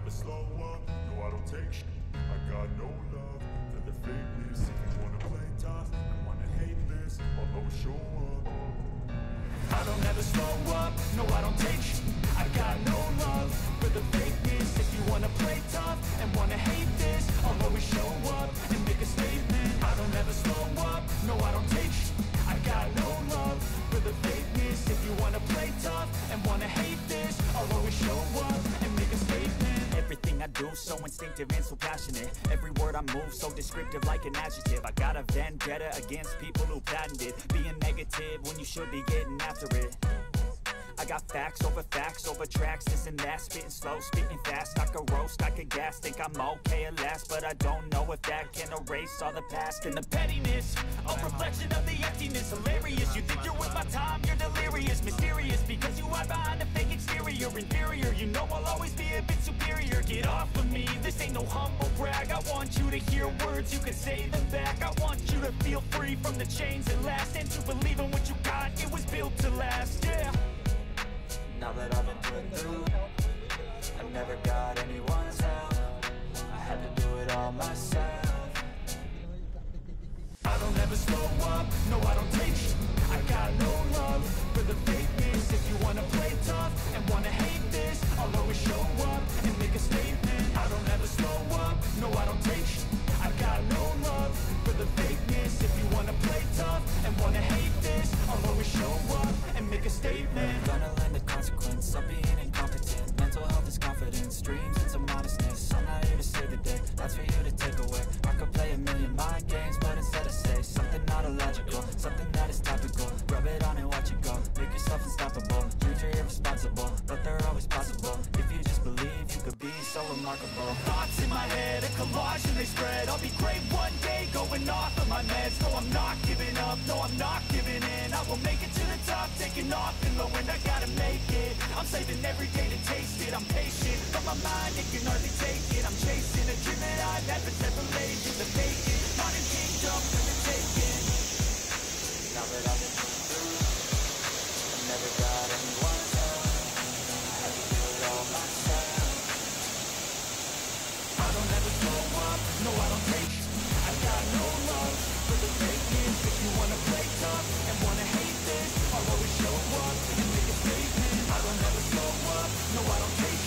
never slow up, no I don't take shit. I got no love for the fakeness. If you wanna play tough and wanna hate this, I'll always show up. I don't ever slow up, no I don't take shit. I got no love for the fakeness. If you wanna play tough and wanna hate this, I'll always show up and make a statement. I don't ever slow up, no I don't take shit. I got no love for the fakeness. If you wanna play tough and wanna hate this, I'll always show up and make a statement. Everything I do so instinctive and so passionate. Every word I move so descriptive like an adjective. I got a vendetta against people who patented being negative when you should be getting after it. I got facts over tracks, this and that. Spitting slow, spitting fast, I could roast, I could gas. Think I'm okay at last, but I don't know if that can erase all the past. And the pettiness, a reflection of the emptiness. Hilarious, you think you're worth my time, you're delirious. Mysterious, because you hide behind a fake exterior. Inferior, you know I'll always be a bit superior. Get off of me, this ain't no humble brag. I want you to hear words, you can say them back. I want you to feel free from the chains that last, and to believe in what you got, it was built to last, yeah. Now that I've been put through, I never got anyone's help. I had to do it all myself. I don't ever slow up, no I don't take shit. I got no love for the fakeness. If you wanna play tough and wanna hate this, I'll always show up and make a statement. I don't ever slow up, no I don't take shit. I got no love for the fakeness. If you wanna play tough and wanna hate this, I'll always show up and make a statement. Gonna learn the consequence of being incompetent. Mental health is confidence, dreams and some modestness. I'm not here to save the day, that's for you to take away. I could play a million mind games, but instead I say something not illogical, something that is topical. Rub it on and watch it go, make yourself unstoppable. Dreams are irresponsible, but they're always possible. If you just believe, you could be so remarkable. Thoughts in my head, a collage and they spread. I'll be great one day, going off of my meds. No, I'm not giving up, no, I'm not giving in. I will make it to the top, taking off in the wind. I gotta make it, I'm saving every day to taste it. I'm patient, but my mind, it can hardly take it. I'm chasing a dream that I've had but never laid in the vacant. Modern kingdom for the taking. Now that I've been put through, I never got anyone's help. I had to do it all myself. I don't ever slow up, no I don't take shit. I got no love for the fakeness. If you wanna play tough and wanna hate this, I'll always show up and make a statement. I don't ever slow up, no I don't take shit.